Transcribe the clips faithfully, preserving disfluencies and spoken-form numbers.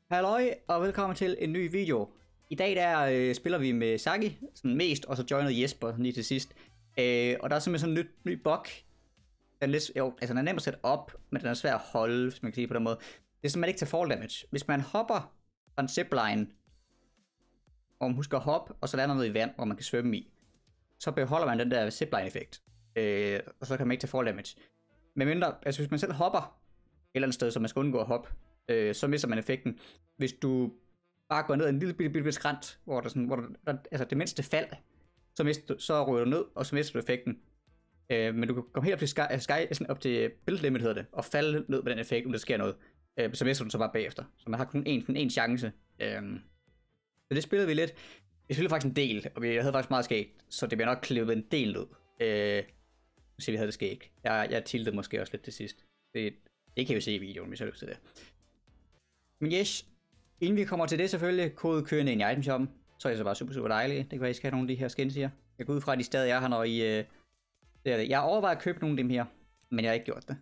Halløj og velkommen til en ny video. I dag der øh, spiller vi med Saki sådan mest, og så joinede Jesper lige til sidst. Øh, og der er simpelthen sådan en ny, ny bug. Den er, lidt, jo, altså den er nem at sætte op, men den er svær at holde, hvis man kan sige på den måde. Det er sådan, man ikke tager fall damage. Hvis man hopper fra en zipline, og man husker at hoppe, og så lander noget i vand, hvor man kan svømme i, så beholder man den der zipline-effekt. Øh, og så kan man ikke tage fall damage. Men mindre, altså hvis man selv hopper et eller andet sted, så man skal undgå at hoppe, øh, så mister man effekten. Hvis du bare går ned ad en lille bitte, bitte, bitte skrant, hvor der sådan, hvor der, altså det mindste fald, så, mister du, så ryger du ned, og så mister du effekten. Øh, men du kan komme helt op til, sky, altså sky, sådan op til build limit hedder det, og falde ned med den effekt, uden der sker noget. Øh, så mister du den så bare bagefter. Så man har kun en, kun en chance. Øh, så det spillede vi lidt. Vi spillede faktisk en del, og vi havde faktisk meget skægt, så det bliver nok klippet en del ud. Øh, så vi havde det skægt. Jeg, jeg tiltede måske også lidt til sidst. Det, det kan vi se i videoen, hvis jeg har lyst til det. Men yes, inden vi kommer til det selvfølgelig, kode kørende ind i itemshoppen, så er det så bare super, super dejligt. Det kan være, I skal have nogle af de her skins her. Jeg går ud fra, at de stadig er her, når I... Øh, det er det. Jeg overvejer at købe nogle af dem her, men jeg har ikke gjort det.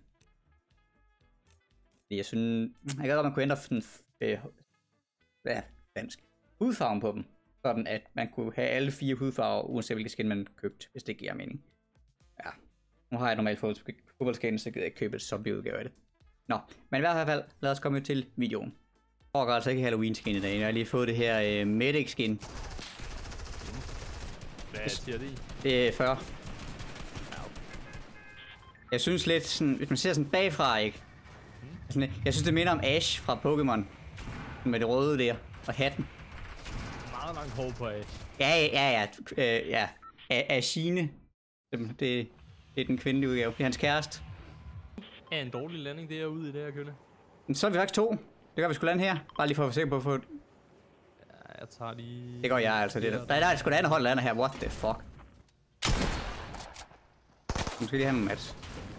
Jeg synes... Jeg gad godt, man kunne ændre den... Øh, hvad er dansk? Hudfarven på dem. Sådan at man kunne have alle fire hudfarver, uanset hvilke skin man købte, hvis det giver mening. Ja. Nu har jeg normalt fået fodboldskin, så gider jeg ikke købe et zombie-udgave af det. Nå, men i hvert fald, lad os komme til videoen. Jeg overgår altså ikke Halloween-skin i dag. Jeg har lige fået det her uh, Medic-skin. Hvad siger det i? Det er fyrre. Jeg synes lidt sådan, hvis man ser sådan bagfra, ikke? Hmm. Sådan, jeg synes det minder om Ash fra Pokémon. Med det røde der, og hatten. Meget langt hår på Ash. Ja, ja, ja, øh, ja. Ashine. Det, det er den kvindelige udgave. Det er hans kæreste. Er en dårlig landing derude i det her kønne? Men så er vi faktisk to. Det gør vi sgu lande her. Bare lige for at se på at få... Ja, jeg tager lige... Det går jeg altså. Det der. Der, der er sgu da andet hold lander her. What the fuck? Nu skal lige have en match.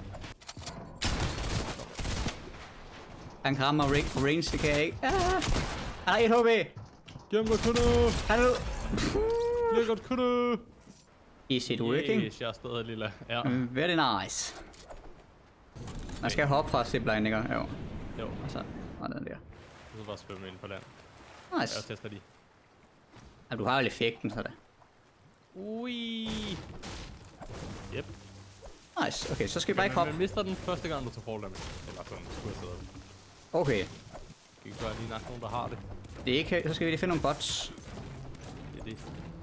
Han kan ramme mig på range, det kan jeg ikke. Ah! Han har et H P. Gem godt kunde! Han er ud. Lækkert kunde! Is it working? Yes, jeg er stadig lille. Ja. Mm, very nice. Man skal hoppe fra zipline, ikke? Jo. Jo. Og så var den der. Så bare svømme ind på land. Nice. Jeg tester de. Ja, du har jo effekten, så der. Ui. Yep. Nice. Okay, så skal vi bare ikke hoppe. Man mister den første gang, du tager fall damage. Eller sådan, skulle jeg sidde. Okay. Vi kan gøre lige nok nogen, der har det. Det er ikke... Så skal vi lige finde nogle bots. Det er det.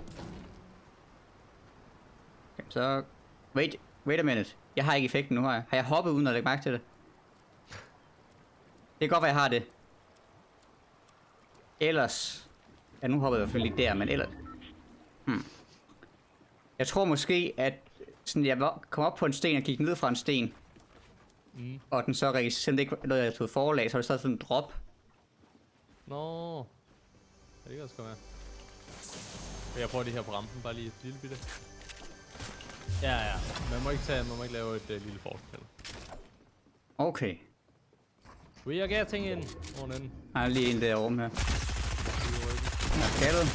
Okay, så... Wait. Wait a minute. Jeg har ikke effekten nu, har jeg. Har jeg hoppet uden at lægge mærke til det? Det kan godt være, jeg har det. Ellers... Ja, nu hoppede jeg i hvert fald lige der, men ellers... Hmm. Jeg tror måske, at... Sådan, jeg kom op på en sten og gik ned fra en sten. Mm. Og den så registrerede, selvom det ikke noget, jeg tog forlag, så var det stadig sådan en drop. Nå. Ja, det kan også godt være. Jeg prøver det her på rampen, bare lige et lille bitte. Ja, ja. Man må ikke, tage, man må ikke lave et uh, lille forskel. Okay. We are getting in. Hvor er den? Der er lige en derovre her. Jeg er kaldet.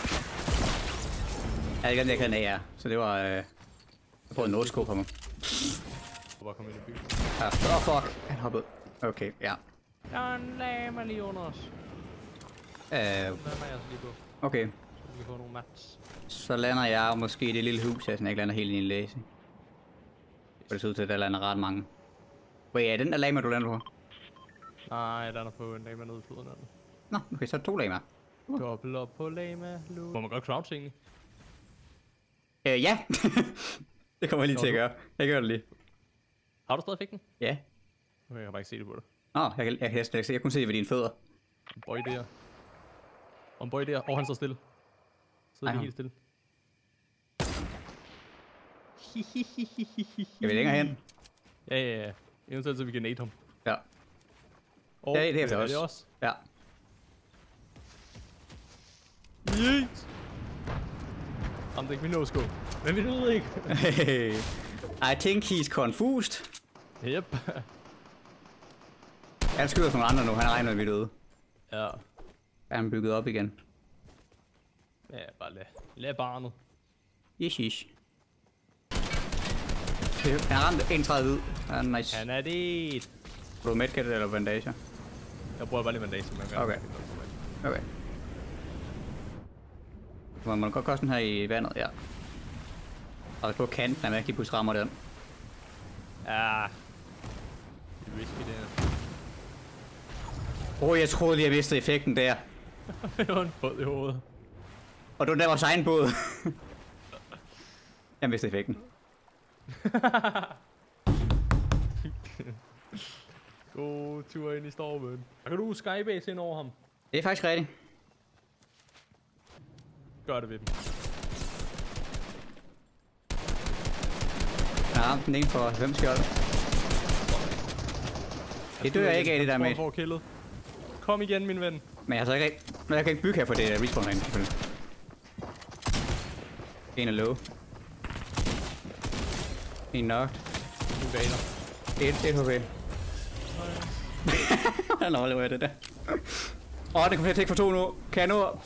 Jeg havde ikke den der kan så det var... Øh, jeg prøvede en no-scope på mig. Jeg bare komme ind i byen. Ja, oh fuck. Han hoppede. Okay, ja. Ja, lad mig lige under os. Øh, Lad mig altså lige på. okay. Så vi kan få nogle mats. Så lander jeg måske i det lille hus, jeg sådan ikke lander helt i en læse. For det ser ud til, at der lander ret mange. Wait, er den der lama, du lander på? Nej, jeg lander på en lama nede i floden. Nå, okay, så er det to lama. Uh. Dobbelt op på lama. Må man godt crouch egentlig? Øh, ja. Det kommer jeg lige til at gøre. Jeg gør det lige. Har du stadig effekten? Ja. Okay, jeg kan bare ikke se det på dig. Nå, jeg kan, jeg kan næsten ikke se. Jeg kunne se det ved dine fødder. En boy der. Og en boy der. Og han står stille. Sidder lige helt stille. Skal vi længere hen? Ja, ja, ja. Eventuelt så vi kan nade ham. Ja. Og ja, det er det også. også. også. Ja. Yeet! Ramte ikke min no-scope. Men vi ved ikke. I think he's confused. Yep. Han skyder nogle andre nu. Han regner, at vi er døde. Ja. Er han bygget op igen? Ja, bare lad. Lad barnet. Yes, yes. Han ramte enogtredive hvid. Han er nice. Han er det. Har du medkit eller bandager? Jeg bruger bare lige bandage, men jeg Okay. Okay. Må man godt koste den her i vandet, ja. Og på kanten, at man ikke lige pludselig rammer den. Ja. Det er risky, det her. Åh, oh, jeg troede lige, jeg mistede effekten der. Det var en båd i hovedet. Og du der vores egen båd. Jeg mistede effekten. God tur ind i stormen. Så kan du skybase ind over ham. Det er faktisk rigtigt. Gør det ved dem. Jeg har ramt den ene for halvfems skjold. Det dør jeg ikke af, det der med. Jeg killet. Kom igen, min ven. Men jeg har så ikke, men jeg kan ikke bygge her på det der respawn ring, selvfølgelig. En er low. En knocked. En baner. Et, et H P. Han overlever jeg det der. Åh, oh, det kommer til at tække for to nu. Kan jeg nå?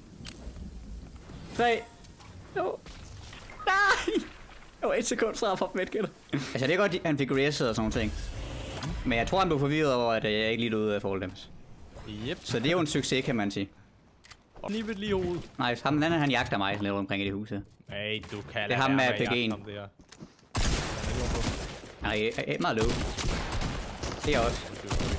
Tre. To. Nej! Det var et sekund, så har jeg fået medgættet. Altså, det er godt, at han fik reset og sådan ting. Men jeg tror, han blev forvirret over, at jeg ikke lige lød ud af fall damage. Yep. Så det er jo en succes, kan man sige. Og lige ved lige hovedet. Nej, ham den anden, han jagter mig sådan lidt omkring i det hus her. Nej, du kan det er ham med R P G'en. Nej, jeg er meget low. Det er også.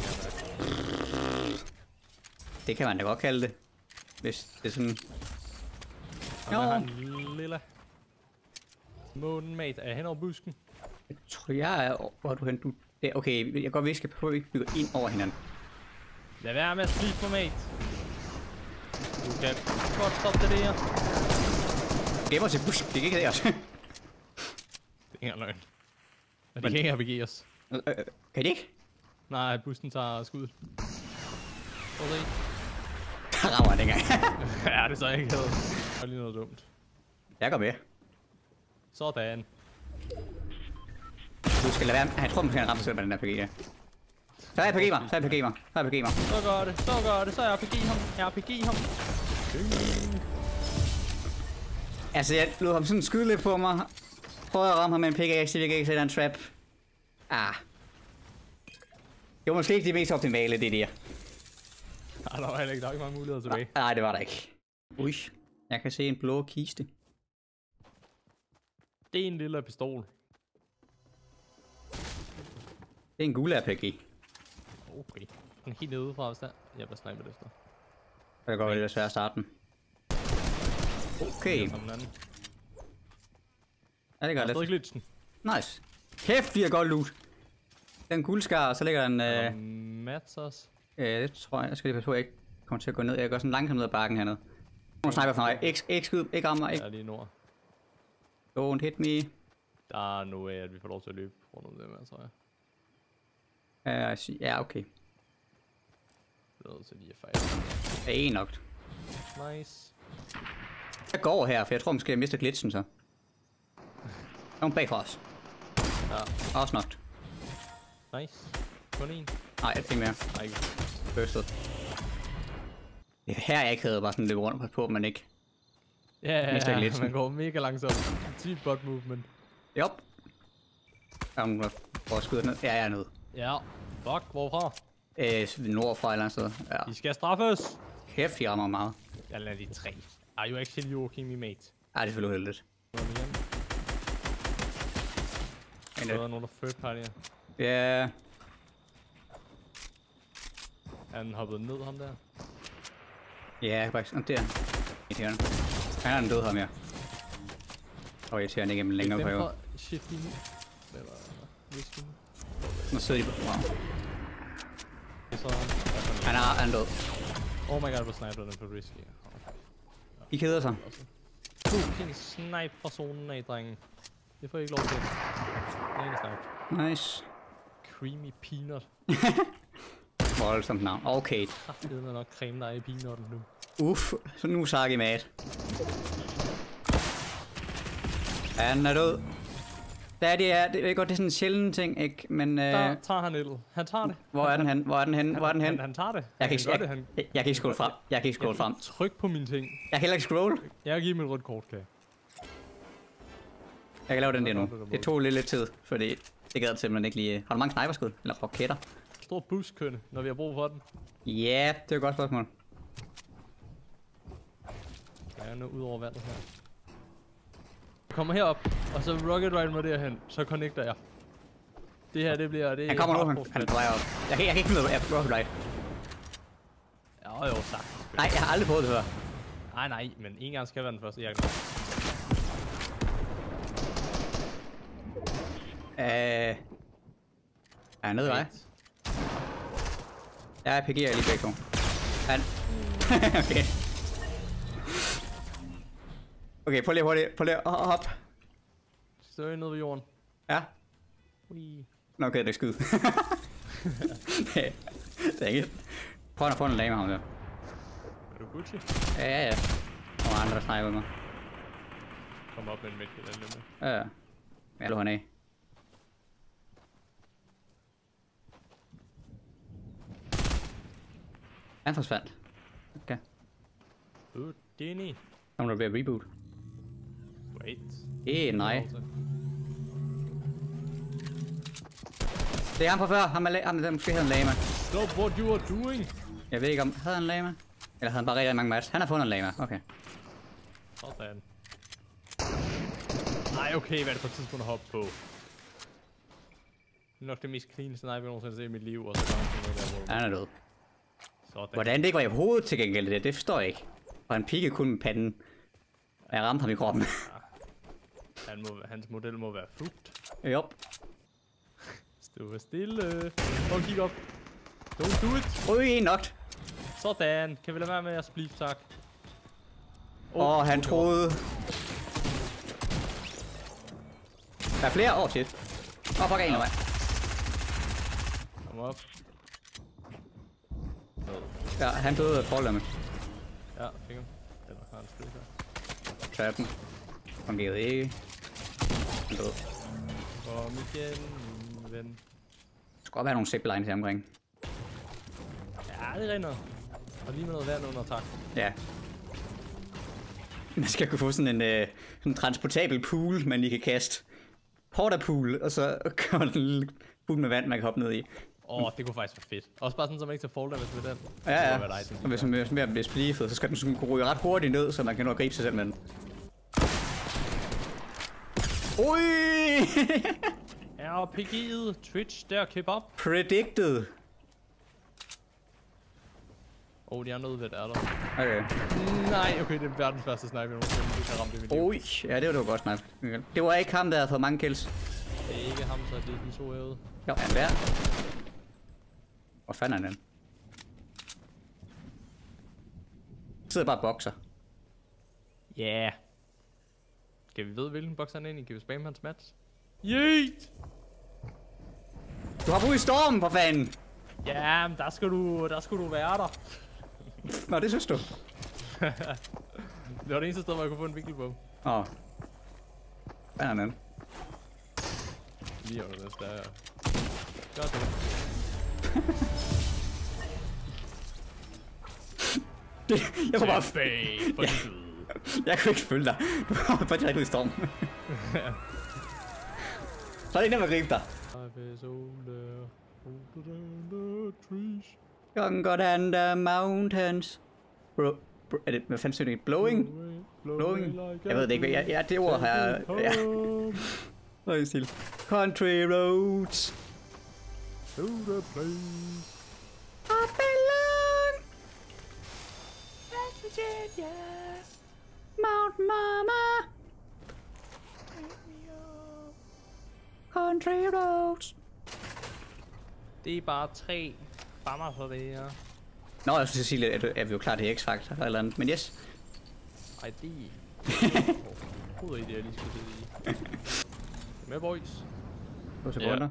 Det kan man da godt kalde det. Hvis det er sådan... Jo. Han har en lille... Månen, mate. Er han over busken? Jeg tror, jeg er... Hvor er du hen? Du... Der. Okay, jeg kan godt viske på, at vi bygger ind over hinanden. Lad være med at slide på, mate. Du kan godt stoppe det der. Gemmer til busk. Det gik ikke også. Det er ikke løgn. Men de kan ikke R P G os. Øh, øh, kan de ikke? Nej, bussen tager skuddet. Prøv at se. Der rammer han ikke engang. Ja, det er så ikke helt. Det er lige noget dumt. Jeg går med. Sådan. Du skal lade være. Jeg tror, man kan ramme sig med den der R P G der. Så er R P G mig. Så er R P G mig. Så er R P G mig. Så gør det. Så gør det. Så er R P G ham. R P G ham. Altså, jeg lod ham sådan skyde lidt på mig. Prøvede at ramme ham med en pickaxe, det kan ikke sætte en trap. Ah. Det var måske ikke det mest optimale, det der. Nej, der var heller ikke, der var ikke mange muligheder tilbage. Nej, det var der ikke. Ui, jeg kan se en blå kiste. Det er en lille pistol. Det er en gul R P G. Okay. Den er helt nede fra, hvis der. Jeg bliver snipet efter. Det kan godt være, det er svært at starte den. Okay. Ja, det gør det. Glitchen. Nice. Kæft, vi har godt loot. Den guldskar, og så ligger den... Øh... Mats også. Øh, det tror jeg. Jeg skal lige passe på, at jeg ikke kommer til at gå ned. Jeg går sådan langsomt ned ad bakken hernede. Nogle sniper for mig. Ikke, ikke skyd, ikke ramme mig. Ikke. Jeg er lige nord. Don't hit me. Der er no way, at vi får lov til at løbe rundt om det her, tror jeg. Uh, ja, okay. Det er nødt til lige at fejle. Det er en nok. Nice. Jeg går over her, for jeg tror måske, jeg mister glitchen så. Nogen bag for os. Ja. Også nok. Nice. Kun en. Nej, jeg fik mere. Nej, ikke. Bursted. Det er her, jeg ikke havde bare sådan løbet rundt på, men ikke. Ja, ja, ja. Man går mega langsomt. Typ bot movement. Jop. Der er nogen, der prøver at skyde ned. Ja, jeg er nede. Ja. Fuck, hvorfra? Øh, nordfra et eller andet sted. Ja. De skal straffes. Kæft, de rammer meget. Jeg lader de tre. Are you actually walking me, mate? Ej, det er selvfølgelig heldigt. Der er nogen, der third party. Ja. Er han hoppet ned, ham der? Ja, jeg kan faktisk... Og der. Irriterende. Han er den død, ham her. Og jeg ser han ikke igennem længere på jo. Shift lige nu. Eller... Whisky nu. Nu sidder de på... Wow. Så... Han er, han er død. Oh my god, hvor sniper den på risky. De keder sig. Fucking snipe fra zonen af, drengen. Det får I ikke lov til. Det er ikke snipe. Nice. Creamy peanut. Voldsomt navn. Okay. Det er nok creme, der er i peanutten nu. Uff, så nu Saki mat. Han er død. Der er det, er, det er godt, det er sådan en sjælden ting, ikke? Men... Øh, der tager han et. Han tager det. Hvor er den hen? Hvor er den hen? Hvor er den hen? Han, han tager det. Jeg kan ikke, jeg, jeg, han... jeg, jeg kan ikke scrolle frem. Jeg kan ikke scrolle frem. Tryk på mine ting. Jeg kan heller ikke scrolle. Jeg kan give dem et rødt kort, kan jeg. Jeg kan lave den der nu. Det tog lidt lidt tid, fordi det gad simpelthen ikke lige... Har du mange sniperskud? Eller raketter? Stor buskønne, når vi har brug for den. Ja, det er et godt spørgsmål. Jeg er nu ud over vandet her. Jeg kommer herop, og så rocket ride mig derhen, så connecter jeg. Det her, det bliver... Det han kommer nu, han, han er på vej op. Jeg kan, jeg kan ikke finde ud af rocket ride. Ja, jo, sagt. Nej, jeg har aldrig prøvet det før. Nej, nej, men en gang skal være den første. Jeg kan... Øh... Er han nede i vej? Jeg er P G'er lige begge to. Han... okay. Okay, prøv lige hurtigt. Prøv lige at hoppe. Så nede ved jorden. Ja. Ui. Nå, okay, det er skyd. det er ikke... Prøv at få en lame ham der. Er du Gucci? Ja, ja, ja. Der var andre, der snakker med mig. Kom op med en midtkill eller noget. Ja, ja. Jeg lå han af. Han forsvandt. Okay. Uh, Denny. Så må der blive reboot. Wait. Eh, nej. Det er ham fra før. Ham er, ham er måske havde en lama. Stop what you are doing. Jeg ved ikke om... Havde han en lama? Eller havde han bare rigtig mange match? Han har fundet en lama. Okay. Sådan. Nej, okay, hvad er det for et tidspunkt at hoppe på? Det er nok det mest clean sniper, jeg nogensinde har set i mit liv, og så kommer han noget der, hvor... Han er død. Sådan. Hvordan det ikke var i hovedet til gengæld det, det forstår jeg ikke. Og han pikkede kun med panden. Og jeg ramte ham i kroppen. Ja. Han må, hans model må være fugt. Jop. Stå stille. Og kig op. Don't do it. Ui, en knocked. Sådan. Kan vi lade være med at spliff, tak. Åh, oh, oh, han troede... Der er flere? Åh, oh, shit. Åh, oh, fuck, en af mig. Kom op. Ja, han døde af forlemme. Ja, fik ham. Eller har han spliff her. Trappen. Fungerede ikke. Han døde. Kom igen, min ven. Der skal godt være nogle ziplines her omkring. Ja, det regner. Og lige med noget vand under, tak. Ja. Man skal kunne få sådan en, øh, sådan en transportabel pool, man lige kan kaste. Portapool, og så kommer den en lille pool med vand, man kan hoppe ned i. Åh, oh, det kunne faktisk være fedt. Også bare sådan, så man ikke tager fall damage med den. Ja, ja. Det dig, Og hvis man er ved at blive spliffet, så skal den sådan kunne ryge ret hurtigt ned, så man kan nå at gribe sig selv med den. Ui! Ja, P G'et, Twitch, der, kebab. Predicted. Åh, oh, de andre udvidt er der. Okay. Nej, okay, det er verdens første sniper, jeg nogensinde har ramt i mit liv. Ui, ja, det var, det var godt snipe. Det var ikke ham, der havde fået mange kills. Det er ikke ham, så det er de to herude. Jo, han der. Hvor fanden er han? Sidder bare og bokser. Ja. Yeah. Skal vi vide, hvilken boks han er ind i? Kan vi spamme hans match? Yeet! Du har brugt stormen, for fanden! Ja, men der skal du, der skal du være der. Nå, det synes du. Det var det eneste sted, hvor jeg kunne få en vinkel på. Åh. Oh. Hvad er han? Lige over det, der er... Gør det. det jeg kunne bare... Bag, for ja. Jeg kunne ikke følge dig. Du var bare direkte ud i stormen. Så er det ikke nemt at gribe dig. Younger than the mountains. Bro, bro, er det, hvad fanden synes du? Blowing? Blowing? Jeg ved det ikke. Ja, ja det ord her. Ja. Hvad er det stil? Country roads. To the place. I belong. West Virginia. Mount Mama. Country roads. Det er bare tre bammer for det her. Nå, jeg skulle sige, at er vi jo klar til X-Factor eller andet, men yes. Ej, det god idé, jeg lige skulle sige. Med boys. To sekunder.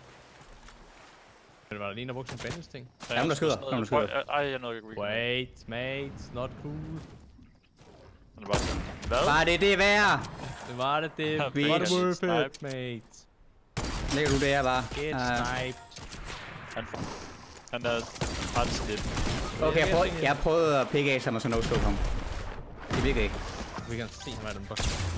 Men var der lige en, der brugte sådan en bandage ting? Jamen, der skyder. Jamen, der skyder. Ej, jeg nåede ikke. Wait, mate, not cool. Han er bare sådan, hvad? Var det det værd? Det var det, det var Vi- det worth it, mate. Lægger du det her bare? Get Uh, sniped. Han, han er ret skidt. okay, jeg prøvede, jeg prøvede at pikke af sig og så no-scope ham. Det virker ikke. Vi kan se ham af den box.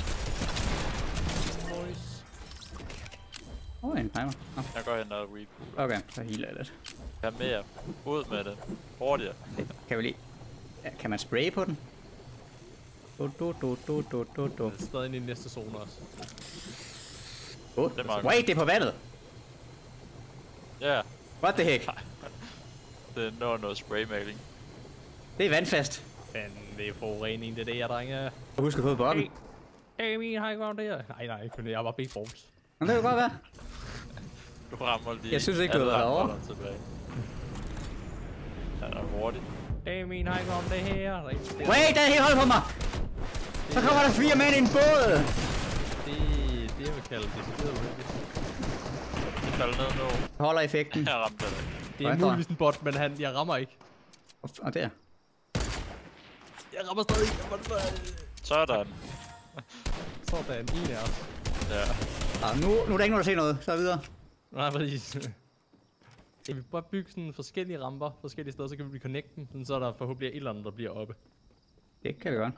Boys. Åh, oh, en timer. Oh, Jeg går hen og reboot. okay, så healer jeg lidt. Jeg er mere. Ud med det. Hurtigere. Det kan vi lige... Ja, kan man spraye på den? Du, du, du, du, du, du, du. Den er stadig inde i næste zone også. Oh, Det er meget wait, det er på vandet. Ja, What the heck? det er noget, noget spraymaling. Det er vandfast. Fanden, det er forurening, det er det, jeg drenge. Husk at få på Hey, hey, min har ikke der. Nej, nej, kun jeg var bare balls. Men det kan godt være. Du rammer lige. Jeg synes ikke, du har alle været rammer derovre. dig tilbage. Han er hurtig. Hey, min har ikke om det her. Det, Wait, der er helt hold på mig. Så kommer der fire mænd i en båd. det, det jeg vil kalde det. Det er uheldigt. De falder ned nu. Holder effekten. Jeg ramte dig. Det er Hvad, muligvis en bot, men han, jeg rammer ikke. Og der. Jeg rammer stadig ikke. Jeg rammer stadig. Sådan. Sådan, en af os. Ja. Ah, nu, nu er der ikke nogen, der ser noget. Så videre. Nej, præcis. Jeg vil bare bygge sådan forskellige ramper, forskellige steder, så kan vi connecte dem, sådan så er der forhåbentlig et eller andet, der bliver oppe. Det kan vi godt.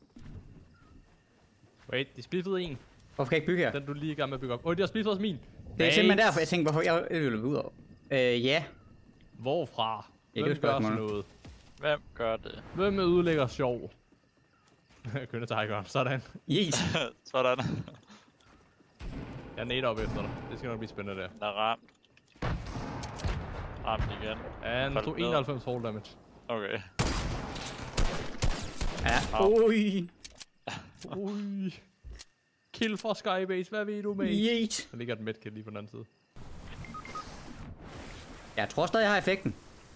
Wait, de splittede en. Hvorfor kan jeg ikke bygge her? Den du lige i gang med at bygge op. Åh, oh, de har splittet også min. Det er simpelthen derfor, jeg tænkte, hvorfor jeg jeg ville ud over. Øh, ja. Hvorfra? Ja, det er Hvem gør sådan spørgsmålet. noget? Hvem gør det? Hvem er ødelægger sjov? Kønne Tiger, sådan. Yes. Sådan. Jeg er nade op efter dig. Det skal nok blive spændende der. Den er ramt. Ramt igen. Ja, han Faldt tog ned. enoghalvfems fall damage. Okay. Ja. Au. Ui. Ui. Kill for Skybase, hvad ved du med? Yeet. Der ligger et medkit lige på den anden side. Jeg tror stadig, jeg har effekten.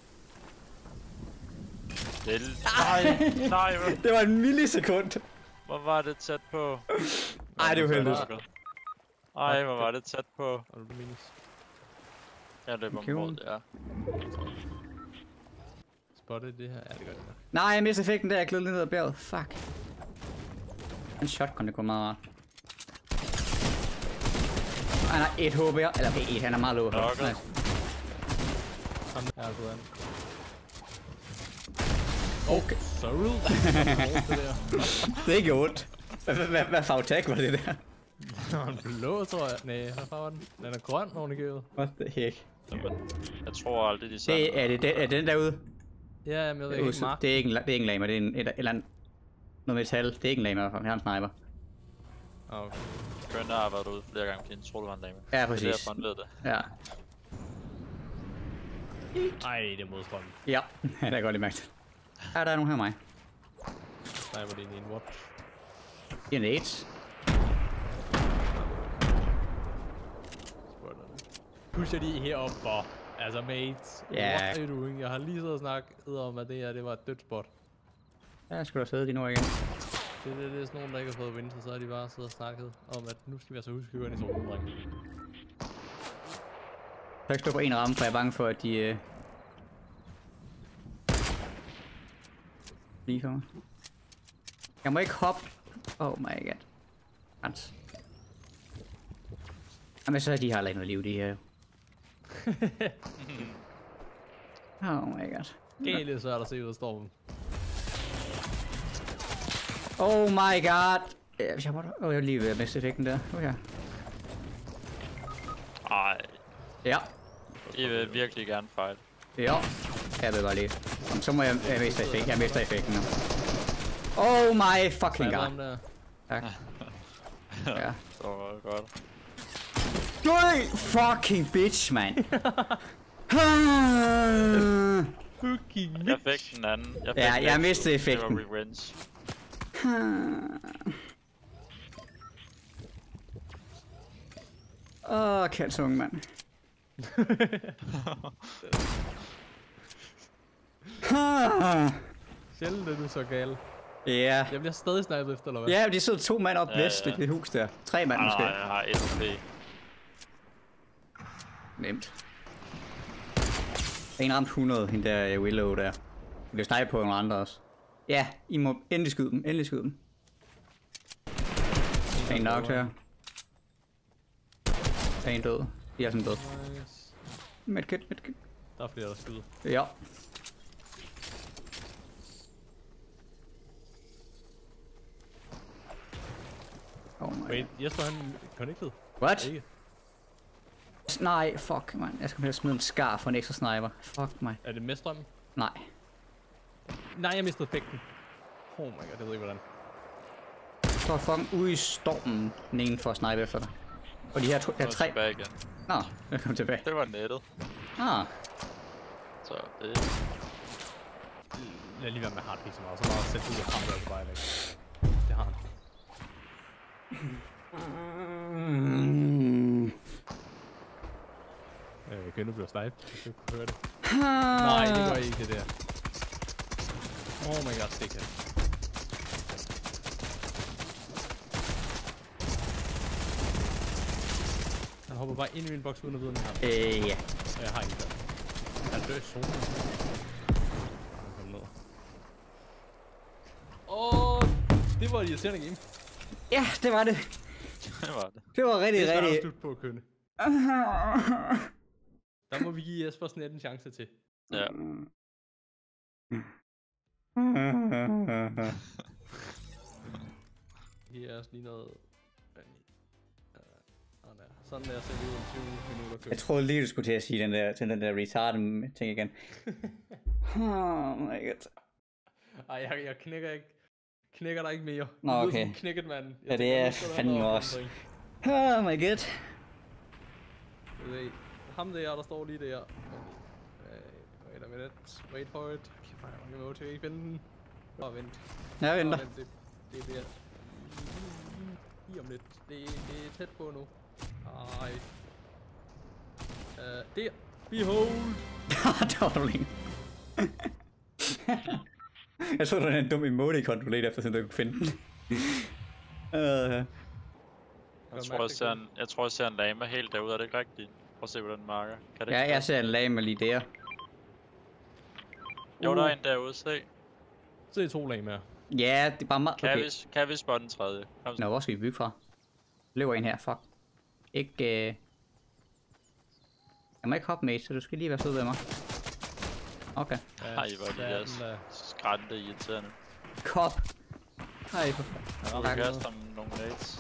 Det er... Nej, nej, hvad? Det var en millisekund. Hvor var det tæt på? Ej, det er uheldigt. Ej, hvor var det tæt på? Og du minus. Jeg løber Okay. mod, ja. Spottet det her? Ja, det gør jeg. Nej, jeg mistede effekten der. Jeg gled lidt ned ad bjerget. Fuck. En shotgun, det kunne meget rart. Han har et H P. Eller okay, et. Han er meget low. Nok. Nice. Kom, jeg er gået an. Okay. Så real. Det der. Det er ikke ondt. Hvad, hvad, hvad, hvad farve tag var det der? Nå, en blå, tror jeg. Nej, hvad farve var den? Den er grøn, oven i købet. What the heck? Jeg tror aldrig, de sagde Det, er, det, det, er den derude? Ja, men jeg ved Det er, ikke, ikke, Mark. det er ikke en, det er ikke en lamer, det er en, et, eller andet, noget metal. Det er ikke en lamer, jeg har en sniper. Ah, okay. Kønne har været ude flere gange, fordi jeg troede, det var en dame. Ja, Det er præcis. derfor, han ved det. Ja. Ej, det er modstrømmen. Ja, det er godt lige mærket. Ja, der er nogen her mig. Nej, hvor det er en watch. Det er en AIDS. Pusher de herop for. Altså, mates. Ja. What are you doing? Jeg har lige siddet og snakket om, at det her, det var et dødt spot. Ja, skal du sidde lige nu igen. Det, det, det er sådan nogen, der ikke har fået vinter, så har de bare siddet og snakket om, at nu skal vi altså huske at gå ind i solen, drenge. Så ikke stå på en ramme, for jeg er bange for, at de... Øh... Lige kommer. Jeg må ikke hoppe. Oh my god. Hans. Jamen så de har heller ikke noget liv, de her. Oh my god. Gale svært at se ud af stormen. Oh my god. Ja, hvis jeg måtte... Åh, oh, jeg vil lige ved at miste effekten der. Okay. Ej, Ja. I vil virkelig gerne fight. Ja. Jeg ved godt lige. Jamen, så må jeg, jeg miste effekten. Jeg mister effekten nu. Oh my fucking Hvad er god. der? Tak. Ja. Det var godt. Du fucking bitch, man. Fucking Jeg fik den anden. Jeg fik Ja, den jeg anden. mistede Det effekten. var revenge. Åh, oh, kalsunge, mand. Sjældent er du så gal. Ja. Jeg bliver stadig snipet efter, eller hvad? Ja, de sidder to mand op Ja, vest i ja. det hus der. Tre mand Nej, måske. nej, jeg har et H P. Nemt. Der er en ramt hundrede, hende der Willow der. Vi kan snipe på nogle andre også. Ja, I må endelig skyde dem. Endelig skyde dem. Der er en nok her. Der er en død. De er sådan død. Nice. Medkit, medkit. Der er flere, der skyder. Ja. Oh my Wait, Jesper han connected? What? Ikke? Nej, fuck, man. Jeg skal hellere smide en skar for en ekstra sniper. Fuck mig. Er det med strøm? Nej. Nej, jeg mistede effekten. Oh my god, jeg ved ikke hvordan. står fucking ude i stormen, den ene for at snipe efter dig. Og de her, to, her tre... Tilbage igen. Nå, jeg kom tilbage. Det var nettet. Ah, Så det... Lad lige være med hardpick så meget, så meget sæt ud af ham, og bare væk. Det har han. Øh, Kønne bliver sniped, hvis du kunne høre det. Nej, det var ikke det der. Oh my god, det kan. Han hopper bare ind i min boks uden at vide, den her. øh, ja. Jeg har ikke det. Han dør i zonen. Kom ned. Åh, det var et irriterende game. Ja, det var det. Det var det. Det var rigtig, Det er rigtig... svært at slutte på, Kønne. Der må vi give Jesper sådan en chance til. Ja. Giv os lige noget... Sådan der ser det ud om tyve minutter, Kønne. Jeg troede lige, du skulle til at sige den der, til den der retarded ting igen. Oh my god. Ej, jeg, jeg knækker ikke. Knækker der ikke mere. Nå, Du lyder okay. som en knækket mand. Jeg Ja, det tænker, er nu skal der fandme noget også. opmuntring. Oh my god. Du ved, ham der, der står lige der. Wait a minute. Wait for it. Kæft, hvor er jeg mange til at ikke finde den. Bare vent. Jeg venter. Bare vent, det, det bliver... Lige om lidt. Det, det er tæt på nu. Ej. Uh, der. Behold. Der var du længe. Jeg så, du havde en dum emoticon, du ledte efter, så du kunne finde den. uh. Jeg tror, jeg ser en, jeg tror, jeg ser en lama helt derude. Er det ikke rigtigt? Prøv at se, hvordan den marker. Kan det Ja, ikke jeg ser en lame lige der. Jo, der er en derude. Se. Så er to lag mere. Ja, det er bare meget... Kan, Okay. vi, kan vi spotte den tredje? Kom så. Nå, hvor skal vi bygge fra? Løber en her, fuck. Ikke... Øh... Jeg må ikke hoppe med, så du skal lige være sød ved mig. Okay. Ej, hvor er de jeres skrænte irriterende. Kop. Hej, for Jeg vil kaste ham nogle nades.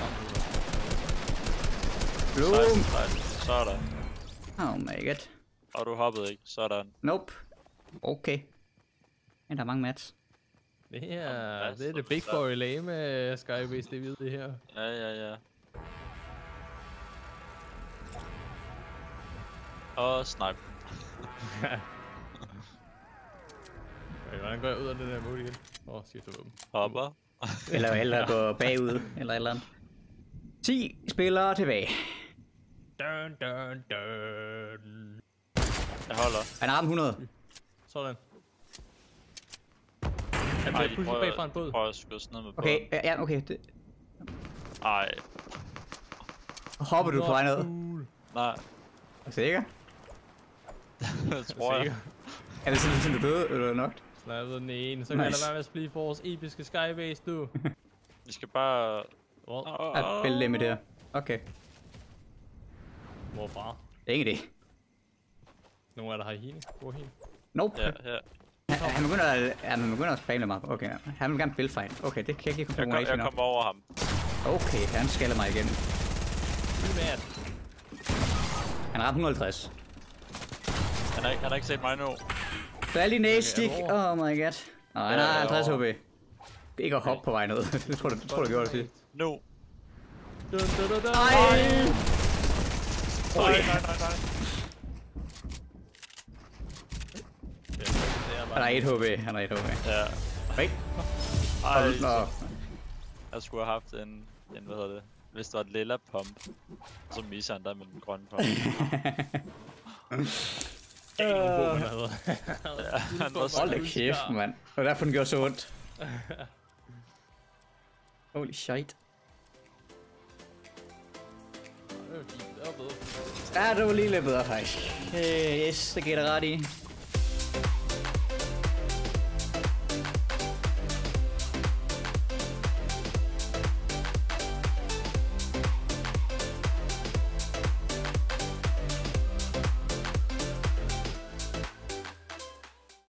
Bloom. Sådan. Oh my god. Og du hoppede ikke. Sådan. Nope. Okay. Men der er mange mats. Det er, det er det big boy lame Skybase, det ved det her. Ja, ja, ja. Og snipe. Okay, hvordan går jeg ud af den der mode igen? Åh, oh, skifter våben. Hopper. Eller eller gå bagud, eller et eller andet. ti spillere tilbage. Dun, dun, dun. Jeg holder. Han har ramt hundrede. Sådan. Han Ej, bliver pushet prøv bag fra en båd. at- Prøv at skyde sådan noget med Okay, båden. ja, ja, okay. Det... Ej, Hopper du på vej ned? Cool. nej. Er du sikker? Jeg tror jeg. Sikker. Er det sådan, at du døde, eller nok? Snappede den ene, så kan Nice. der være med at spille for vores episke Skybase, du. Vi skal bare... Hvor? At bælge med det her. Okay. Hvorfra? Det er ikke det. Nogle af der har hende. Hvor hende? Nope. Ja, ja. Han, han begynder at, ja, han begynder at spamle mig. Okay, han vil gerne build fight. Okay, det kan jeg ikke Jeg, komme kom, jeg på kom over ham. Okay, han skaller mig igen. Lige mad. Han ramte et hundrede og halvtreds. Han har, ikke- han har ikke set mig nu. Så er lige næste stick. Okay, er du Oh my god. Nå, han Ja, har halvtreds H over. P. Ikke at hoppe på vej ned. Det tror du, det tror du gjorde det sidst. Nu. Dun, dun, dun, dun. Ej! Nej, nej, nej, nej. Ja, det er Han bare... har et H P. Han har et H P. Ja. Hey. Ej, Nå. jeg skulle have haft en, en hvad hedder det, hvis det var et lilla pump. Så misser han der med den grønne pump. Ingen god, han havde. Ja, han var Hold da så... kæft, mand. Og derfor den gjorde så ondt. Holy shit. Det var fint, det var bedre. Ja, det var lige lidt bedre faktisk. Øh, yes, det gik der ret i.